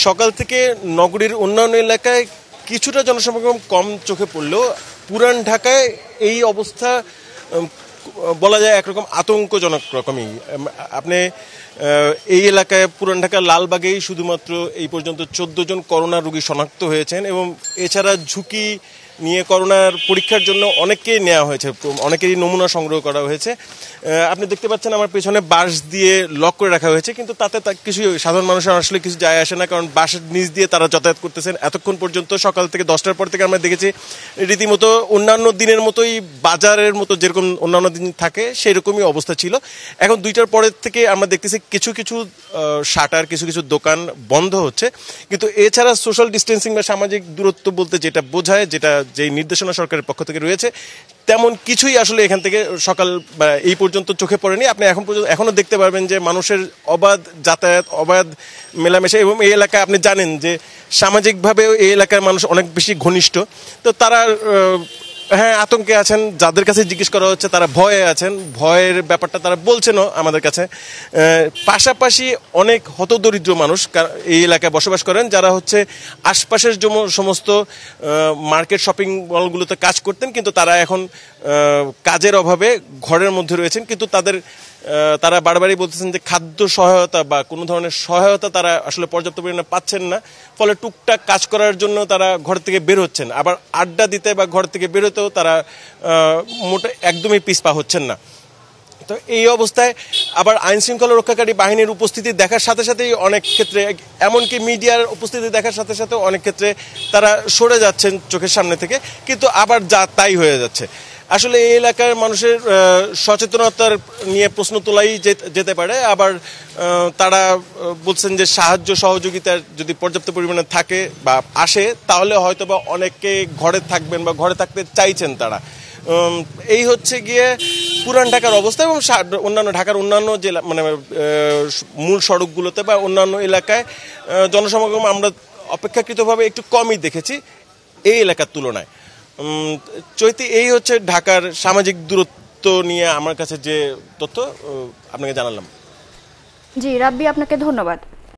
সকাল থেকে নগরীর অন্যান্য এলাকায় কিছুটা জনসমাগম কম চোখে পড়লেও পুরান ঢাকায় এই অবস্থা বলা যায় একরকম আতঙ্কজনক রকমই। আপনি এই এলাকায় পুরান ঢাকার লালবাগেই শুধুমাত্র এই পর্যন্ত 14 জন করোনা রোগী শনাক্ত হয়েছেন এবং এছাড়া ঝুঁকি নিয়ে করোনার পরীক্ষার জন্য অনেককেই নেওয়া হয়েছে, অনেকেরই নমুনা সংগ্রহ করা হয়েছে। আপনি দেখতে পাচ্ছেন আমার পেছনে বাঁশ দিয়ে লক করে রাখা হয়েছে, কিন্তু তাতে কিছু সাধারণ মানুষের আসলে কিছু যায় আসে না, কারণ বাঁশের নিচ দিয়ে তারা যাতায়াত করতেছেন। এতক্ষণ পর্যন্ত সকাল থেকে 10টার পর থেকে আমরা দেখেছি রীতিমতো অন্যান্য দিনের মতোই, বাজারের মতো যেরকম অন্যান্য দিন থাকে সেরকমই অবস্থা ছিল। এখন 2টার পরের থেকে আমরা দেখতেছি কিছু কিছু শাটার, কিছু কিছু দোকান বন্ধ হচ্ছে, কিন্তু এছাড়া সোশ্যাল ডিস্টেন্সিং বা সামাজিক দূরত্ব বলতে যেটা বোঝায়, যেই নির্দেশনা সরকারের পক্ষ থেকে রয়েছে, তেমন কিছুই আসলে এখান থেকে সকাল বা এই পর্যন্ত চোখে পড়েনি। আপনি এখনো দেখতে পারবেন যে মানুষের অবাধ যাতায়াত, অবাধ মেলামেশা, এবং এই এলাকায় আপনি জানেন যে সামাজিকভাবেও এই এলাকার মানুষ অনেক বেশি ঘনিষ্ঠ। তো তারা হ্যাঁ আতঙ্কে আছেন, যাদের কাছে জিজ্ঞেস করা হচ্ছে তারা ভয়ে আছেন, ভয়ের ব্যাপারটা তারা বলছেনও আমাদের কাছে। পাশাপাশি অনেক হতদরিদ্র মানুষ এই এলাকায় বসবাস করেন, যারা হচ্ছে আশপাশের সমস্ত মার্কেট, শপিং মলগুলোতে কাজ করতেন, কিন্তু তারা এখন কাজের অভাবে ঘরের মধ্যে রয়েছেন। কিন্তু তারা বারবারই বলতেছেন যে খাদ্য সহায়তা বা কোনো ধরনের সহায়তা তারা আসলে পর্যাপ্ত পরিমাণে পাচ্ছেন না, ফলে টুকটাক কাজ করার জন্য তারা ঘর থেকে বের হচ্ছেন। আবার আড্ডা দিতে বা ঘর থেকে বেরোতেও তারা একদমই পিছপা হচ্ছেন না। তো এই অবস্থায় আবার আইন শৃঙ্খলা রক্ষাকারী বাহিনীর উপস্থিতি দেখার সাথে সাথেই অনেক ক্ষেত্রে, এমনকি মিডিয়ার উপস্থিতি দেখার সাথে সাথে অনেক ক্ষেত্রে তারা সরে যাচ্ছেন চোখের সামনে থেকে, কিন্তু আবার তাই হয়ে যাচ্ছে। আসলে এই এলাকার মানুষের সচেতনতার নিয়ে প্রশ্ন তোলাই যেতে পারে। আবার তারা বলছেন যে সাহায্য সহযোগিতার যদি পর্যাপ্ত পরিমাণে থাকে বা আসে, তাহলে হয়তো বা অনেকে ঘরে থাকবেন বা ঘরে থাকতে চাইছেন তারা। এই হচ্ছে গিয়ে পুরান ঢাকার অবস্থা। এবং অন্যান্য ঢাকার অন্যান্য জেলা, মানে মূল সড়কগুলোতে বা অন্যান্য এলাকায় জনসমাগম আমরা অপেক্ষাকৃতভাবে একটু কমই দেখেছি এই এলাকার তুলনায়। চৈতি, এই হচ্ছে ঢাকার সামাজিক দূরত্ব নিয়ে আমার কাছে যে তথ্য আপনাকে জানালাম। জি রাব্বি, আপনাকে ধন্যবাদ।